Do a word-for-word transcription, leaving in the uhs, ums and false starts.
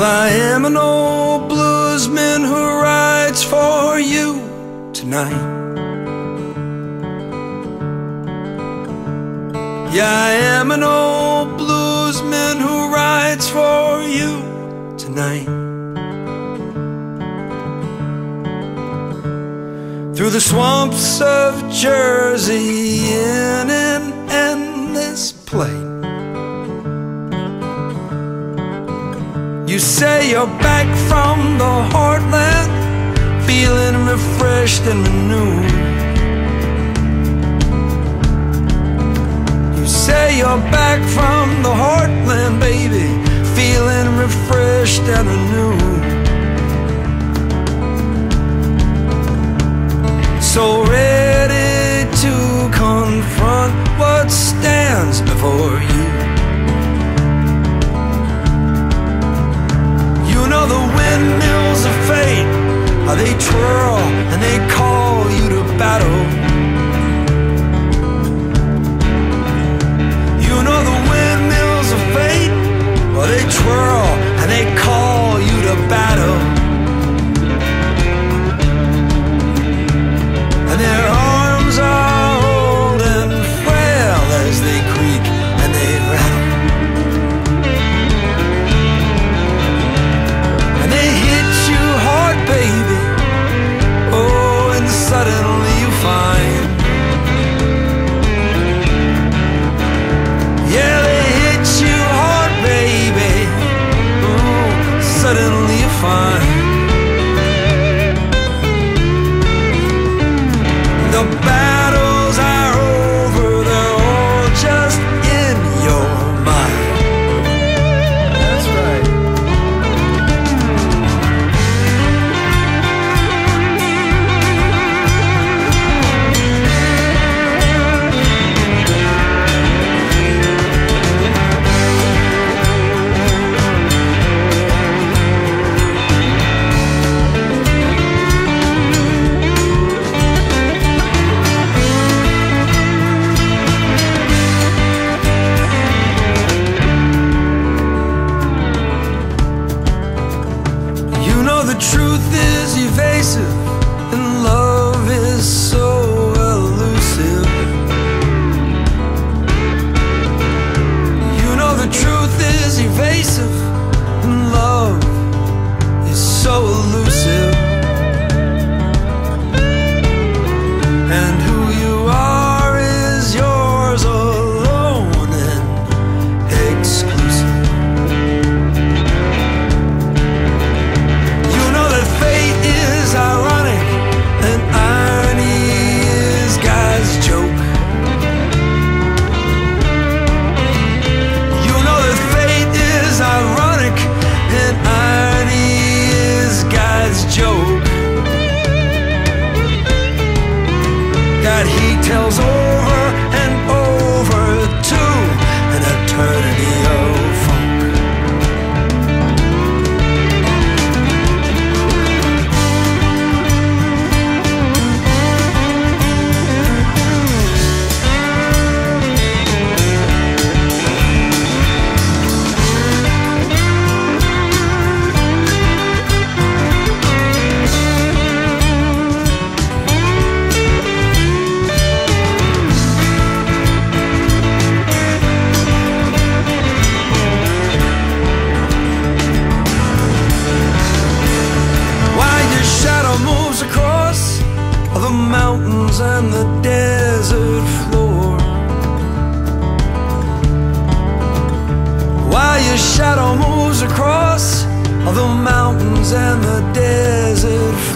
Well, I am an old bluesman who writes for you tonight. Yeah, I am an old bluesman who writes for you tonight. Through the swamps of Jersey in an endless play. You say you're back from the heartland, feeling refreshed and renewed. You say you're back from the heartland, baby, feeling refreshed and renewed. So ready to confront what stands before you. You know the windmills of fate, how they twirl and they call you to battle. You know the windmills of fate, how they twirl and they call you to battle. And their arms are old and frail as they creak and they rattle. And they hit you hard, baby. Oh, and suddenly you find, yeah, they hit you hard, baby. Oh, suddenly you find the battles are over, they're all just in your mind. That's right. The truth is evasive and love is so elusive. You know the truth is evasive and love is so elusive. And who you are is yours alone and exclusive. Ironic and irony is God's joke. You know that fate is ironic and irony is God's joke. That he tells over and over to an eternity of funk. Mountains and the desert floor, while your shadow moves across the mountains and the desert floor.